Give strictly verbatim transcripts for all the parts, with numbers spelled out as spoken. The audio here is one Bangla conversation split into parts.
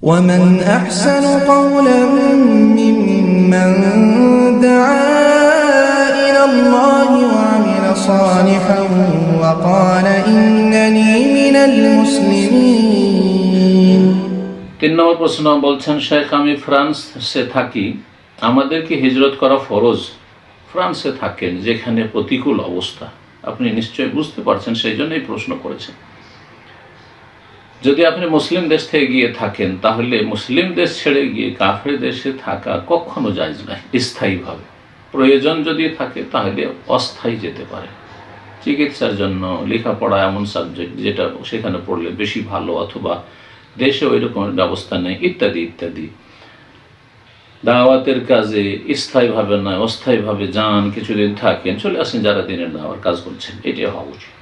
ومن أحسن قولا ممن دعا إلى الله وعمل صالحا وقال إنني من المسلمين। তিন নম্বর প্রশ্ন বলছেন, শেখ আমি ফ্রান্সে থাকি, আমাদেরকে হিজরত করা ফরজ। ফ্রান্সে থাকেন, যেখানে প্রতিকূল অবস্থা, আপনি নিশ্চয়ই বুঝতে পারছেন, সেই জন্যই প্রশ্ন করেছেন। যদি আপনি মুসলিম দেশ থেকে গিয়ে থাকেন, তাহলে মুসলিম দেশ ছেড়ে গিয়ে কাফের দেশে থাকা কখনো জায়েজ নয় স্থায়ীভাবে। প্রয়োজন যদি থাকে তাহলে অস্থায়ী যেতে পারে, চিকিৎসার জন্য, লেখাপড়া এমন সাবজেক্ট যেটা সেখানে পড়লে বেশি ভালো, অথবা দেশে ওই রকমের ব্যবস্থা নেই, ইত্যাদি ইত্যাদি। দাওয়াতের কাজে স্থায়ীভাবে নয়, অস্থায়ীভাবে যান, কিছুদিন থাকেন, চলে আসেন যারা দিনের দাওয়ার কাজ করছেন, এটাই হওয়া উচিত।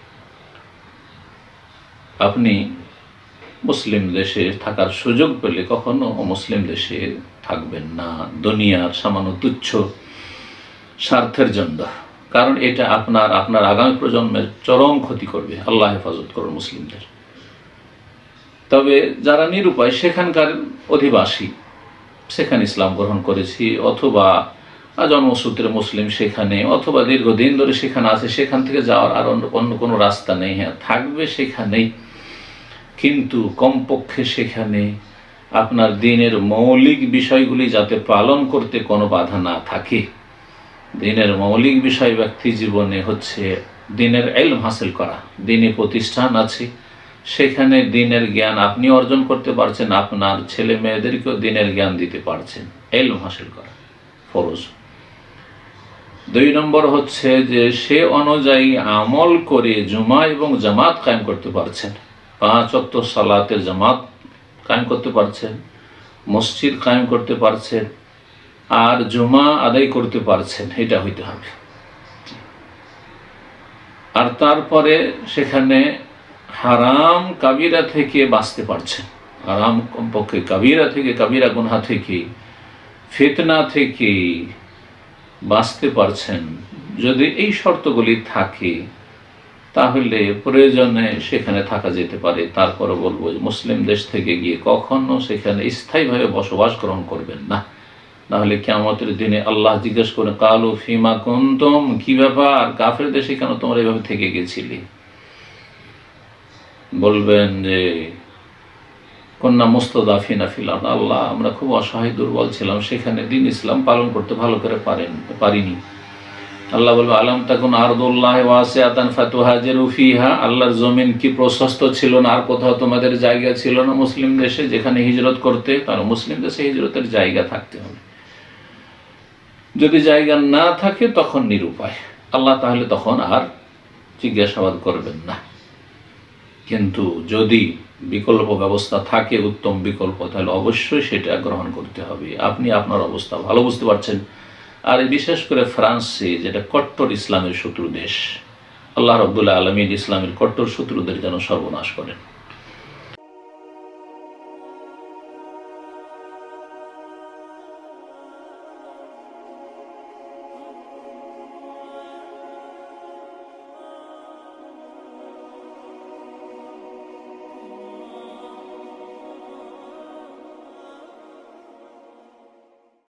আপনি মুসলিম দেশে থাকার সুযোগ পেলে কখনো মুসলিম দেশে থাকবেন না দুনিয়ার সামান্য তুচ্ছ স্বার্থের জন্য, কারণ এটা আপনার আপনার আগামী প্রজন্মের চরম ক্ষতি করবে। আল্লাহ হেফাজত করুন মুসলিমদের। তবে যারা নিরুপায়, সেখানকার অধিবাসী, সেখানে ইসলাম গ্রহণ করেছি, অথবা জন্মসূত্রে মুসলিম সেখানে, অথবা দীর্ঘদিন ধরে সেখানে আছে, সেখান থেকে যাওয়ার আর অন্য কোনো রাস্তা নেই, হ্যাঁ থাকবে সেখানেই, কিন্তু কমপক্ষে সেখানে আপনার দিনের মৌলিক বিষয়গুলি যাতে পালন করতে কোনো বাধা না থাকে। দিনের মৌলিক বিষয় ব্যক্তি জীবনে হচ্ছে দিনের ইলম হাসিল করা। দিনী প্রতিষ্ঠান আছে, সেখানে দিনের জ্ঞান আপনি অর্জন করতে পারছেন, আপনার ছেলে মেয়েদেরকেও দিনের জ্ঞান দিতে পারছেন, ইলম হাসিল করা ফরজ। দুই নম্বর হচ্ছে যে সে অনুযায়ী আমল করে জুমা এবং জামাত কায়েম করতে পারছেন, পাঁচ ওয়াক্ত সালাতের জামাত কায়েম করতে পারছেন, মসজিদ কায়েম করতে পারছেন, আর জুমা আদায় করতে পারছেন, এটা হইতে হবে। আর তারপরে সেখানে হারাম কাবিরা থেকে বাঁচতে পারছেন, হারাম কমপক্ষে কাবিরা থেকে, কাবিরা গুনহা থেকে, ফিতনা থেকে বাঁচতে পারছেন। যদি এই শর্তগুলি থাকে তাহলে প্রয়োজনে সেখানে থাকা যেতে পারে। তারপরে বলবো মুসলিম দেশ থেকে গিয়ে কখনো সেখানে স্থায়ীভাবে বসবাস গ্রহণ করবেন না, নাহলে কিয়ামতের দিনে আল্লাহ জিজ্ঞেস করে, কালু ফিমা কুনতুম, কি ব্যাপার কাফের দেশে কেন তোমরা এভাবে থেকে গেছিলে? বলবেন যে কন্যা মুস্তাদাফিনা ফিল আরদ, আল্লাহ আমরা খুব অসহায় দুর্বল ছিলাম, সেখানে দিন ইসলাম পালন করতে ভালো করে পারেন পারিনি। আল্লাহ বলবে, আলাম তাকুন আরদুল্লাহ ওয়াসিআতান ফাতুহাজিরু ফিহা, আল্লাহর জমিন কি প্রশস্ত ছিল না, আর কোথাও তোমাদের জায়গা ছিল না মুসলিম দেশে যেখানে হিজরত করতে? তাহলে মুসলিম দেশে হিজরতের জায়গা থাকতে হবে। যদি জায়গা না থাকে তখন নিরুপায়, আল্লাহ তাহলে তখন আর জিজ্ঞাসাবাদ করবেন না। কিন্তু যদি বিকল্প ব্যবস্থা থাকে, উত্তম বিকল্প, তাহলে অবশ্যই সেটা গ্রহণ করতে হবে। আপনি আপনার অবস্থা ভালো বুঝতে পারছেন। আর বিশেষ করে ফ্রান্সে, যেটা কট্টর ইসলামের শত্রু দেশ, আল্লাহ রাব্বুল আলামিন ইসলামের কট্টর শত্রুদের যেন সর্বনাশ করেন।